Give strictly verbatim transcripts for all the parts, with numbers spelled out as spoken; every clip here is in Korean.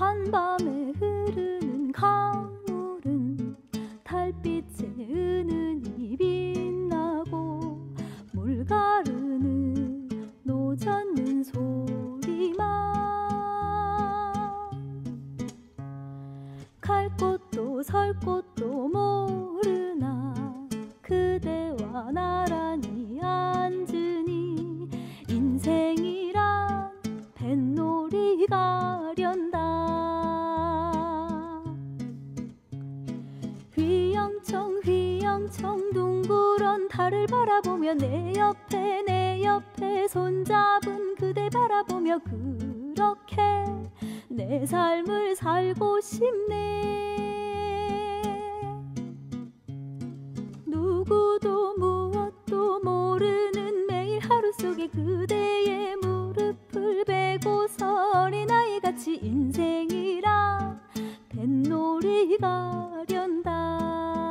한밤에 흐르는 강물은 달빛에 은은히 빛나고 물 가르는 노 젓는 소리만 갈 곳도 설 곳도 모르나 그대와 나란히 앉으니 인생이란 뱃놀이 가련다. 휘영청 휘영청 둥그런 달을 바라보며 내 옆에 내 옆에 손잡은 그대 바라보며 그렇게 내 삶을 살고 싶네. 누구도 무엇도 모르는 매일 하루 속에 그대의 무릎을 베고서 어린아이같이 인생이라 뱃놀이 가련다.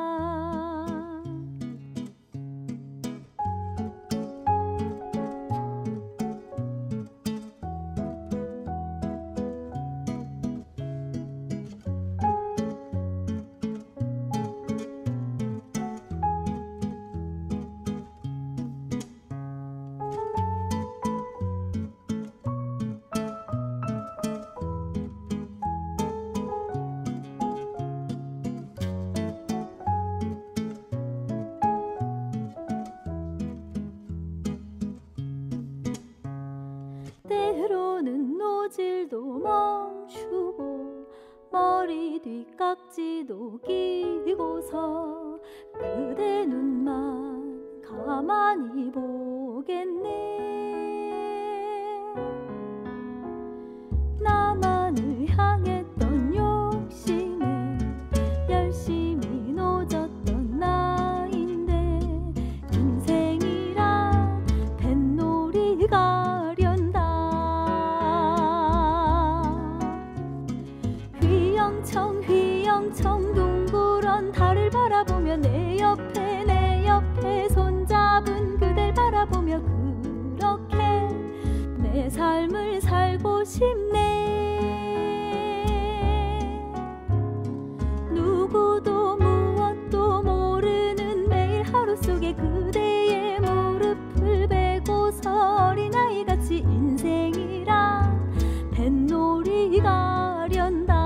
때로는 노질도 멈추고 머리 뒷깍지도 끼고서 그대 눈만 가만히 보겠네. 나만을 향했던 욕심에 열심히 노졌던 나인데 인생이란 뱃놀이가 휘영청 휘영청 둥그런 달을 바라보며 내 옆에 내 옆에 손잡은 그댈 바라보며 그렇게 내 삶을 살고 싶네. 누구도 무엇도 모르는 매일 하루 속에 그대의 무릎을 베고서 어린아이같이 인생이란 뱃놀이 가련다.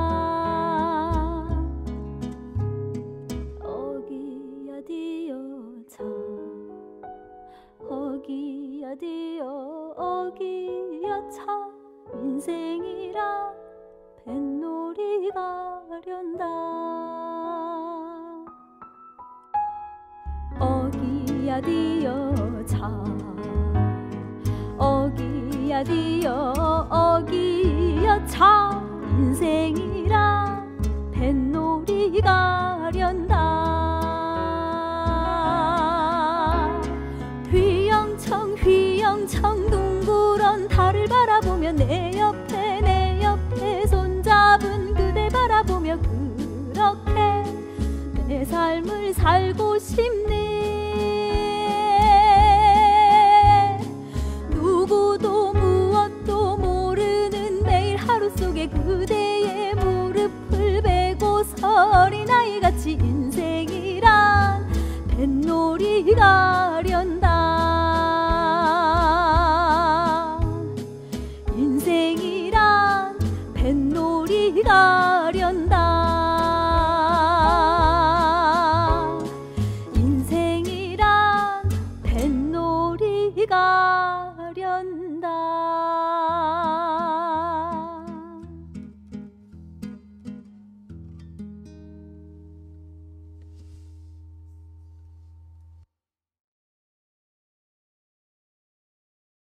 어기야 디어 어기야 참 인생이라 뱃놀이 가련다. 어기야 디어 참 어기야 디어 어기야 참 인생이라 뱃놀이 가련다. 휘영청 휘영청 둥그런 달을 바라보며 내 옆에 내 옆에 손잡은 그대 바라보며 그렇게 내 삶을 살고 싶네. 누구도 무엇도 모르는 매일 하루 속에 그대의 무릎을 베고서 어린아이같이 인생이란 뱃놀이 가련다. 인생이란 뱃놀이 가련다. 인생이란 뱃놀이 가련다.